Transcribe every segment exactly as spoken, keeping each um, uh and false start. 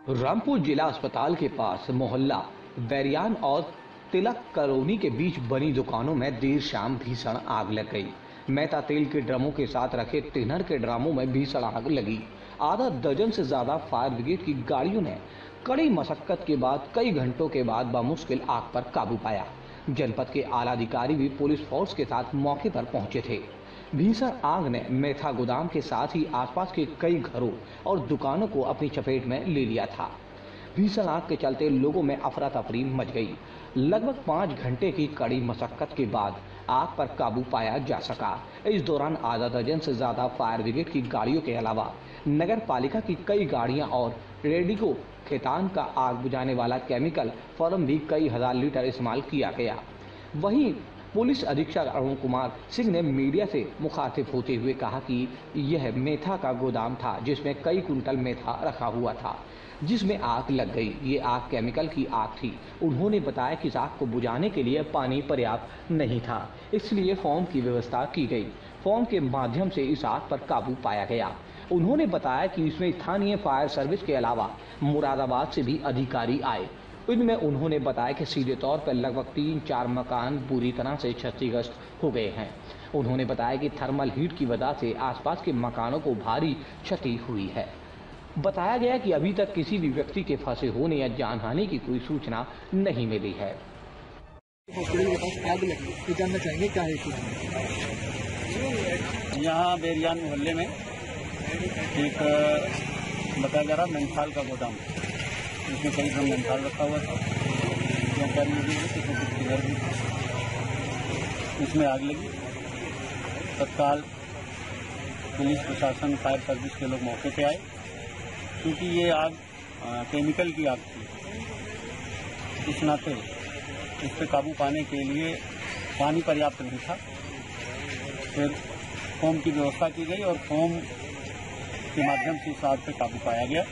रामपुर जिला अस्पताल के पास मोहल्ला बैरियान और तिलक कॉलोनी के बीच बनी दुकानों में देर शाम भीषण आग लग गई। मैदा तेल के ड्रमों के साथ रखे टिनर के ड्रमों में भीषण आग लगी। आधा दर्जन से ज्यादा फायर ब्रिगेड की गाड़ियों ने कड़ी मशक्कत के बाद कई घंटों के बाद बामुश्किल आग पर काबू पाया। जनपद के आला अधिकारी भी पुलिस फोर्स के साथ मौके पर पहुंचे थे। भीषण आग ने मेथा गोदाम के साथ ही आसपास के कई घरों और दुकानों को अपनी चपेट में ले लिया था। भीषण आग के चलते लोगों में अफरा तफरी मच गई। लगभग पाँच घंटे की कड़ी मशक्कत के बाद आग पर काबू पाया जा सका। इस दौरान आधा दर्जन से ज्यादा फायर ब्रिगेड की गाड़ियों के अलावा नगर पालिका की कई गाड़ियां और रेडिको खेतान का आग बुझाने वाला केमिकल फॉर्म भी कई हजार लीटर इस्तेमाल किया गया। वहीं पुलिस अधीक्षक अरुण कुमार सिंह ने मीडिया से मुखातिब होते हुए कहा कि यह मेथा का गोदाम था जिसमें कई कुंटल मेथा रखा हुआ था, जिसमें आग लग गई। ये आग केमिकल की आग थी। उन्होंने बताया कि इस आग को बुझाने के लिए पानी पर्याप्त नहीं था, इसलिए फोम की व्यवस्था की गई। फोम के माध्यम से इस आग पर काबू पाया गया। उन्होंने बताया कि इसमें स्थानीय फायर सर्विस के अलावा मुरादाबाद से भी अधिकारी आए। इनमें उन्होंने बताया कि सीधे तौर पर लगभग तीन चार मकान बुरी तरह से क्षतिग्रस्त हो गए हैं। उन्होंने बताया कि थर्मल हीट की वजह से आसपास के मकानों को भारी क्षति हुई है। बताया गया कि अभी तक किसी भी व्यक्ति के फंसे होने या जानहानि की कोई सूचना नहीं मिली है। आग लगी तो जानना चाहेंगे क्या है? यहाँ बेरियान मोहल्ले में एक बताया जा रहा मेंथाल का गोदाम, इसमें कई ड्रम मेंथाल रखा हुआ था। जानकारी मिली है कि कुछ घर भी इसमें आग लगी। तत्काल पुलिस प्रशासन फायर सर्विस के लोग मौके पे आए, क्योंकि ये आग आ, केमिकल की आग थी। इस नाते इस पर काबू पाने के लिए पानी पर्याप्त नहीं था। फिर फोम की व्यवस्था की गई और फोम के माध्यम से इस आग पे काबू पाया गया।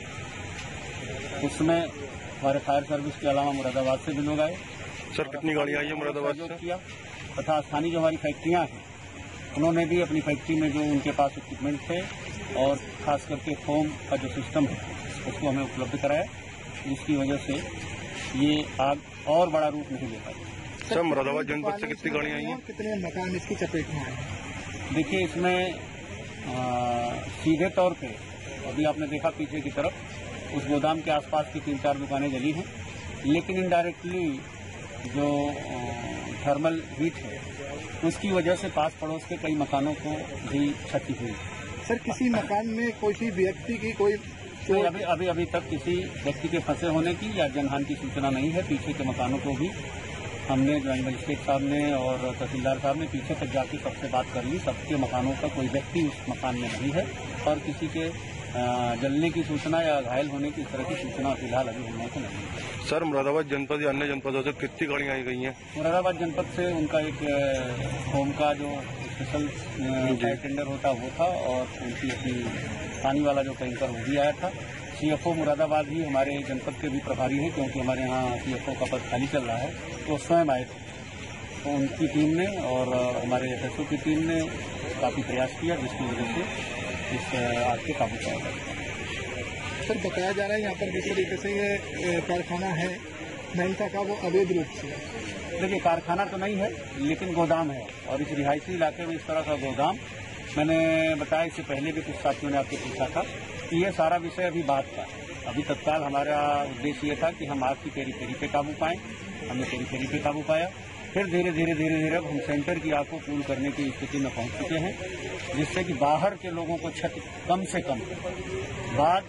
उसमें हमारे फायर सर्विस के अलावा मुरादाबाद से भी लोग आए। सर, कितनी गाड़ियां आई है मुरादाबाद से? किया तथा स्थानीय जो हमारी फैक्ट्रियां हैं उन्होंने भी अपनी फैक्ट्री में जो उनके पास इक्विपमेंट थे और खास करके फोम का जो सिस्टम है उसको हमें उपलब्ध कराया, जिसकी वजह से ये आग और बड़ा रूप नहीं ले पाई। सर, मुरादाबाद जनपद से कितनी गाड़ियां आई हैं? कितने मकान इसकी चपेट में आए? देखिए, इसमें आ, सीधे तौर पे अभी आपने देखा पीछे की तरफ उस गोदाम के आसपास की तीन चार दुकानें जली हैं, लेकिन इनडायरेक्टली जो थर्मल हीट है उसकी वजह से पास पड़ोस के कई मकानों को भी क्षति हुई। सर, किसी मकान में कोई व्यक्ति की कोई तो अभी अभी अभी तक किसी व्यक्ति के फंसे होने की या जनहानि की सूचना नहीं है। पीछे के मकानों को भी हमने ज्वाइंट मजिस्ट्रेट साहब ने और तहसीलदार साहब ने पीछे तक जाके सबसे बात कर ली। सबके मकानों का कोई व्यक्ति उस मकान में नहीं है और किसी के जलने की सूचना या घायल होने की इस तरह की सूचना फिलहाल अभी हम लोगों को नहीं है। सर, मुरादाबाद जनपद या अन्य जनपदों से कितनी गाड़ियां आई गई हैं? मुरादाबाद जनपद से उनका एक होम का जो स्पेशल फायर टेंडर होता वो था और उनकी अपनी पानी वाला जो टैंकर वो भी आया था। सीएफओ मुरादाबाद ही हमारे जनपद के भी प्रभारी हैं, क्योंकि हमारे यहाँ सीएफओ का पद खाली चल रहा है, तो स्वयं आए थे। तो उनकी टीम ने और हमारे एफएसओ की टीम ने काफी प्रयास किया, जिसकी वजह से इस आग के काबू पाया गया। सर, बताया जा रहा है यहाँ पर जिस तरीके से ये कारखाना है मेंथा का वो अवैध रूप से, देखिए कारखाना तो नहीं है लेकिन गोदाम है, और इस रिहायशी इलाके में इस तरह का गोदाम, मैंने बताया इससे पहले भी कुछ साथियों ने आपसे पूछा था कि ये सारा विषय अभी बात का। अभी तत्काल हमारा उद्देश्य ये था कि हम आग की पेरीफेरी पे काबू पाएं। हमने पेरीफेरी पे काबू पाया। फिर धीरे धीरे धीरे धीरे अब हम सेंटर की आग को कूल करने की स्थिति में पहुंच चुके हैं, जिससे कि बाहर के लोगों को क्षति कम से कम बाद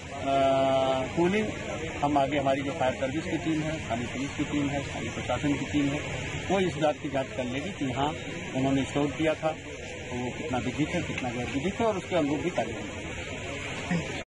कूलिंग हम आगे हमारी जो फायर सर्विस की टीम है, स्थानीय पुलिस की टीम है, स्थानीय प्रशासन की टीम है, वो इस बात की जांच कर लेगी कि हाँ उन्होंने स्टोर किया था तो वो कितना विधिक है, कितना गैर विधिक है, और उसके अनुरूप भी कार्य होंगे।